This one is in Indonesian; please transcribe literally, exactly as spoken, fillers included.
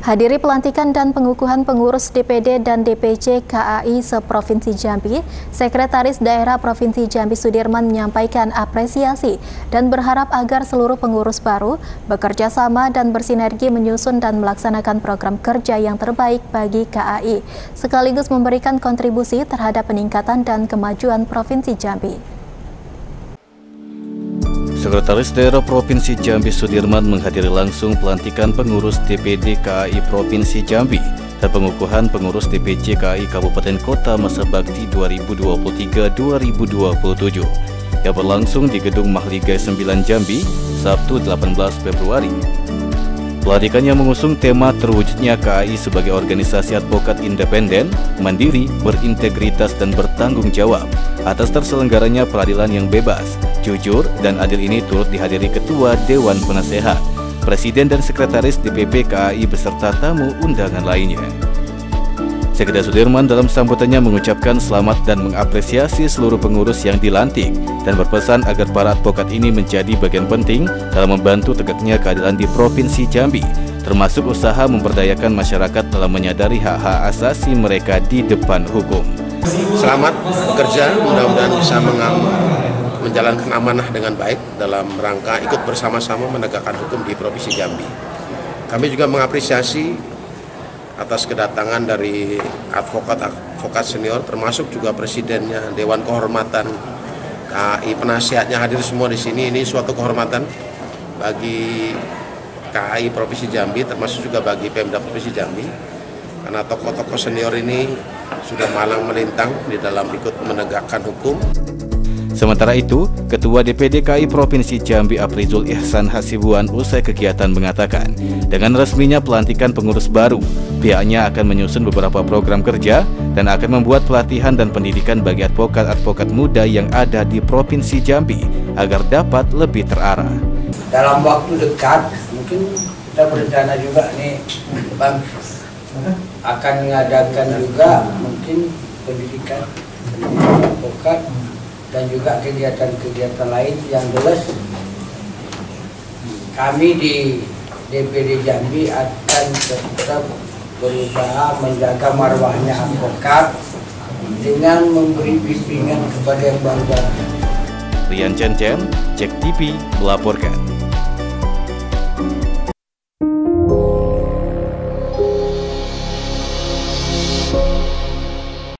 Hadiri pelantikan dan pengukuhan pengurus D P D dan D P C K A I se-Provinsi Jambi, Sekretaris Daerah Provinsi Jambi Sudirman menyampaikan apresiasi dan berharap agar seluruh pengurus baru bekerja sama dan bersinergi menyusun dan melaksanakan program kerja yang terbaik bagi K A I, sekaligus memberikan kontribusi terhadap peningkatan dan kemajuan Provinsi Jambi. Sekretaris Daerah Provinsi Jambi Sudirman menghadiri langsung pelantikan pengurus D P D K A I Provinsi Jambi dan pengukuhan pengurus D P C K A I Kabupaten Kota masa bakti dua ribu dua puluh tiga dua ribu dua puluh tujuh yang berlangsung di Gedung Mahligai sembilan Jambi, Sabtu delapan belas Februari. Pelantikan yang mengusung tema terwujudnya K A I sebagai organisasi advokat independen, mandiri, berintegritas dan bertanggung jawab atas terselenggaranya peradilan yang bebas, jujur, dan adil ini turut dihadiri Ketua Dewan Penasehat, Presiden dan Sekretaris D P P K A I beserta tamu undangan lainnya. Sekretaris Sudirman dalam sambutannya mengucapkan selamat dan mengapresiasi seluruh pengurus yang dilantik dan berpesan agar para advokat ini menjadi bagian penting dalam membantu tegaknya keadilan di Provinsi Jambi, termasuk usaha memberdayakan masyarakat dalam menyadari hak-hak asasi mereka di depan hukum. Selamat bekerja, mudah-mudahan bisa menjalankan amanah dengan baik dalam rangka ikut bersama-sama menegakkan hukum di Provinsi Jambi. Kami juga mengapresiasi atas kedatangan dari advokat-advokat senior, termasuk juga presidennya, Dewan Kehormatan K A I, penasihatnya hadir semua di sini. Ini suatu kehormatan bagi K A I Provinsi Jambi, termasuk juga bagi Pemda Provinsi Jambi, karena tokoh-tokoh senior ini sudah malang melintang di dalam ikut menegakkan hukum. Sementara itu, Ketua D P D K A I Provinsi Jambi Aprizul Ihsan Hasibuan usai kegiatan mengatakan, dengan resminya pelantikan pengurus baru, pihaknya akan menyusun beberapa program kerja dan akan membuat pelatihan dan pendidikan bagi advokat-advokat muda yang ada di Provinsi Jambi agar dapat lebih terarah. Dalam waktu dekat, mungkin kita berencana juga nih, Bang, akan mengadakan juga mungkin pendidikan, pendidikan advokat, dan juga kegiatan-kegiatan lain yang jelas kami di D P D Jambi akan tetap berusaha menjaga marwahnya advokat dengan memberi bimbingan kepada yang baru. Rian Chen Chen, Cek T V melaporkan.